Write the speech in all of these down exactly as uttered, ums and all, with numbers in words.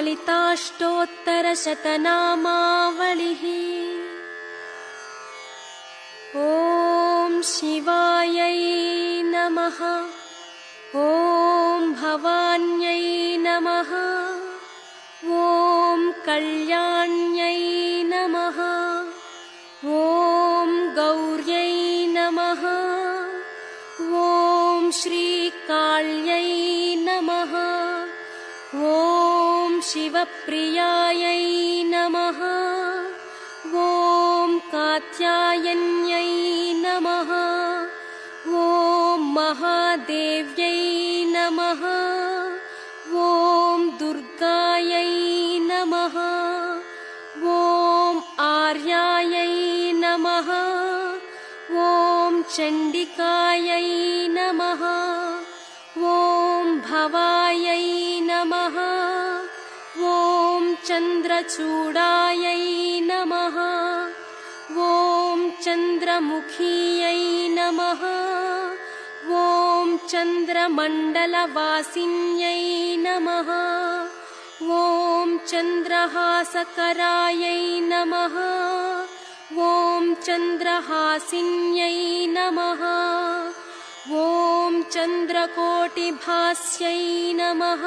ललिताष्टोत्तरशतनामावलिः। ॐ शिवायै नमः। ॐ भवान्यै नमः। ॐ कल्याण्यै नमः। ॐ गौर्यै नमः। ॐ श्रीकाल्यै नमः। ॐ शिवप्रियायै नमः। ॐ कात्यायन्यै नमः। ॐ महादेव्यै नमः। ॐ दुर्गायै नमः। ॐ आर्यायै नमः। ॐ चण्डिकायै नमः। ॐ भवायै नमः। ॐ चन्द्रचूडायै नमः। ॐ चन्द्रमुखीयै नमः। ॐ चन्द्रमण्डलवासिन्यै नमः। ॐ चन्द्रहासकरायै नमः। ॐ चन्द्रहासिन्यै नमः। ॐ चन्द्रकोटिभास्यै नमः।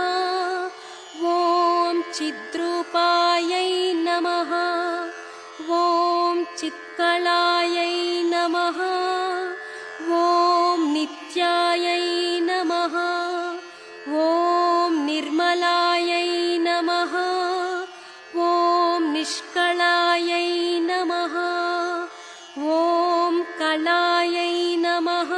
ॐ चिद्रूपायै नमः। ॐ चित्कलायै नमः। ॐ नित्यायै नमः। ॐ निर्मलायै नमः। ॐ निष्कलायै नमः। ॐ कलायै नमः।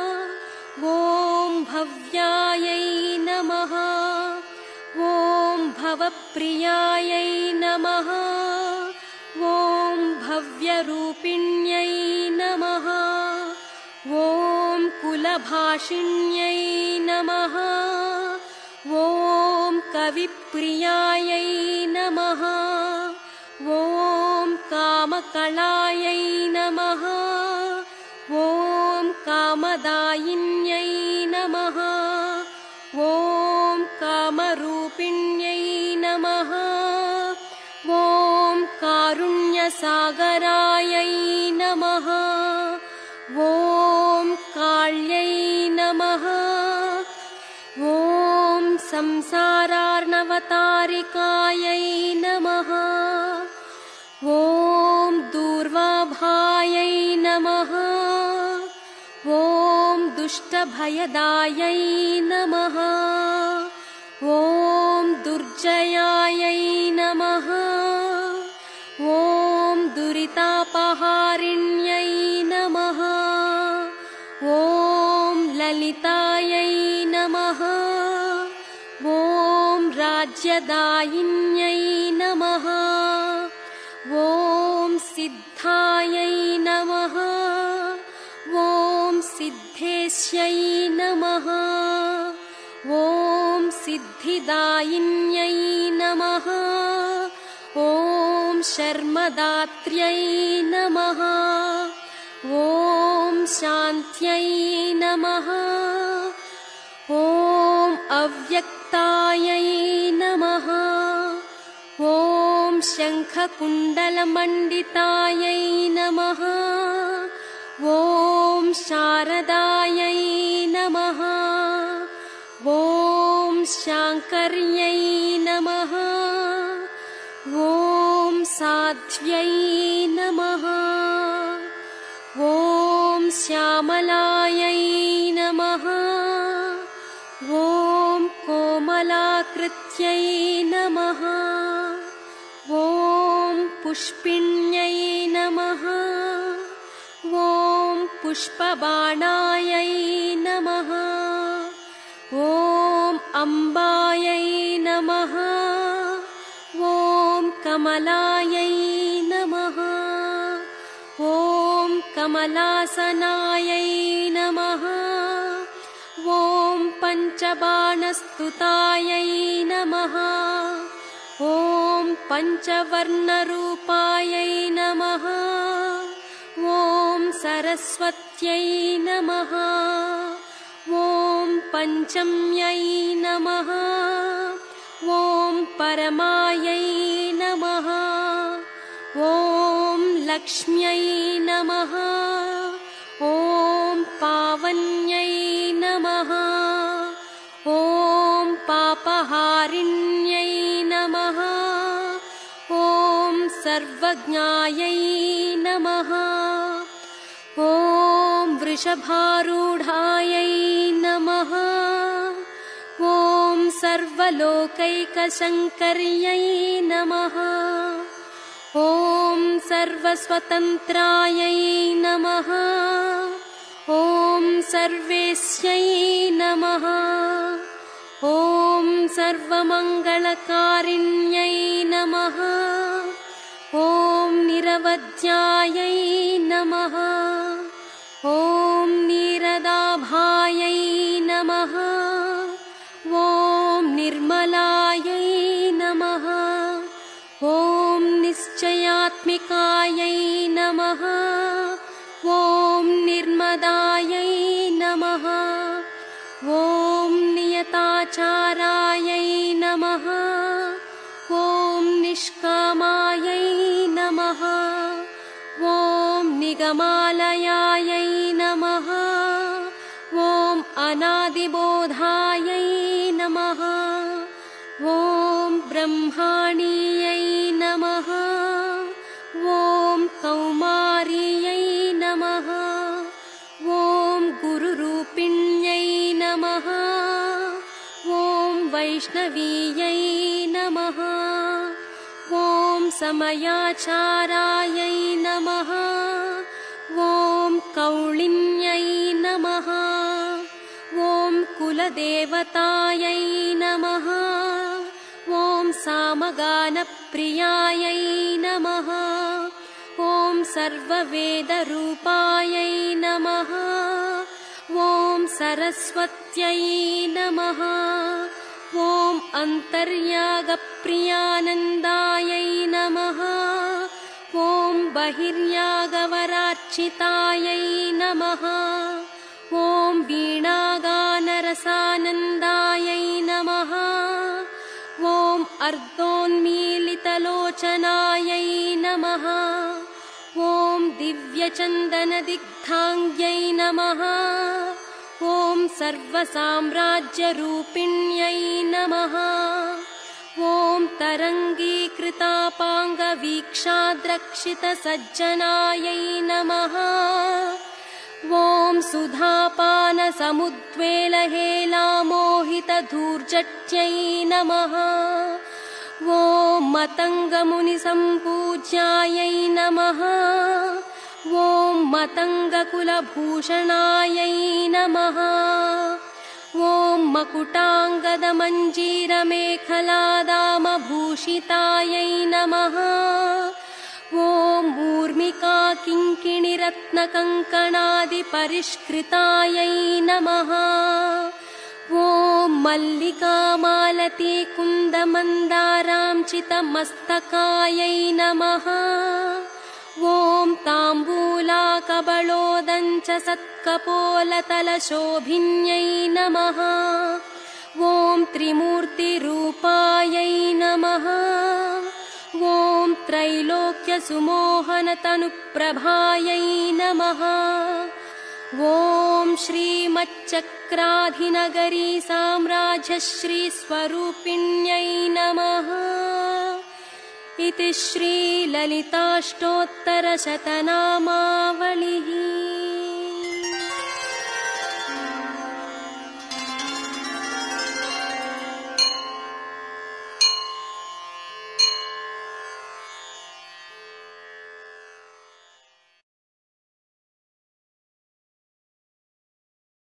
ॐ भव्यायै नमः। ॐ भवप्रियायै नमः। ॐ भव्यरूपिण्यै नमः। ॐ कुलभाषिण्यै नमः। ॐ कविप्रियायै नमः। ॐ कामकलायै नमः। ॐ कामदायिन्यै नमः। ॐ कामरूपिण्यै नमः। ॐ कारुण्यसागरायै नमः। ॐ काल्यै नमः। ॐ संसारार्णवतारिकायै नमः। ॐ दूर्वाभायै नमः। ॐ दुष्टभयदायै नमः। ॐ दुर्जयायै नमः। ॐ दुरितापहारिण्यै नमः। ॐ ललितायै नमः। ॐ राज्यदायिन्यै नमः। ॐ सिद्धायै नमः। ॐ सिद्धेश्यै नमः। ॐ सिद्धिदायिन्यै नमः। ॐ शर्मदात्र्यै नमः। ॐ शान्त्यै नमः। ॐ अव्यक्तायै नमः। ॐ शङ्खकुण्डलमण्डितायै नमः। ॐ शारदायै नमः। ॐ शाङ्कर्यै नमः। ॐ साध्व्यै नमः। ॐ श्यामलायै नमः। ॐ कोमलाकृत्यै नमः। ॐ पुष्पिण्यै नमः। ॐ पुष्पबाणायै नमः। ॐ अम्बायै नमः। ॐ कमलायै नमः। ॐ कमलासनायै नमः। ॐ पञ्चबाणस्तुतायै नमः। ॐ पञ्चवर्णरूपायै नमः। ॐ सरस्वत्यै नमः। ॐ पञ्चम्यै नमः। ॐ परमायै नमः ॐ लक्ष्म्यै नमः ॐ पावन्यै नमः ॐ पापहारिण्यै नमः ॐ सर्वज्ञायै नमः ॐ वृषभारूढायै नमः ॐ सर्वलोकैकशङ्कर्यै नमः ॐ सर्वस्वतन्त्रायै नमः ॐ सर्वेश्यै नमः ॐ सर्वमङ्गलकारिण्यै नमः ॐ निरवध्यायै नमः ॐ नीरदाभायै नमः ॐ निर्मलायै नमः ॐ निश्चयात्मिकायै नमः ॐ निर्मदायै नमः ॐ नियताचारायै नमः ॐ निष्कामायै नमः ॐ निगमालयायै नमः ॐ अनादिबोधायै नमः ॐ ब्रह्माणीयै नमः ॐ कौमार्यै नमः ॐ गुरुरूपिण्यै नमः ॐ वैष्णवीयै नमः ॐ समयाचारायै नमः ॐ कौलिन्यै नमः ॐ कुलदेवतायै नमः ॐ सामगानप्रियायै नमः ॐ सर्ववेदरूपायै नमः ॐ सरस्वत्यै नमः ॐ अन्तर्यागप्रियानन्दायै नमः ॐ बहिर्यागवरार्चितायै नमः ॐ वीणागानरसानन्दायै नमः ॐ अर्धोन्मीलितलोचनायै नमः ॐ दिव्यचन्दनदिग्धाङ्ग्यै नमः ॐ सर्वसाम्राज्यरूपिण्यै नमः ॐ तरङ्गीकृतापाङ्गवीक्षाद्रक्षितसज्जनायै नमः ॐ सुधापानसमुद्वेलहेलामोहितधूर्जट्यै नमः ॐ मतङ्गमुनिसम्पूज्यायै नमः ॐ मतङ्गकुलभूषणायै नमः ॐ मकुटाङ्गदमञ्जीरमेखलादामभूषितायै नमः ॐ ऊर्मिका किङ्किणिरत्नकङ्कणादिपरिष्कृतायै नमः ॐ मल्लिकामालती कुन्दमन्दाराञ्चितमस्तकायै नमः ॐ ताम्बूलाकबलोदञ्च सत्कपोलतलशोभिन्यै नमः ॐ त्रिमूर्तिरूपायै नमः ॐ त्रैलोक्यसुमोहनतनुप्रभायै नमः ॐ श्रीमच्चक्राधिनगरी साम्राज्यश्रीस्वरूपिण्यै नमः इति श्रीललिताष्टोत्तरशतनामावली।